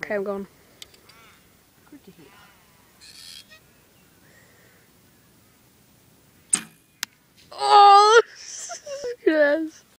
Okay, I'm gone. Good to hear. Oh, yes.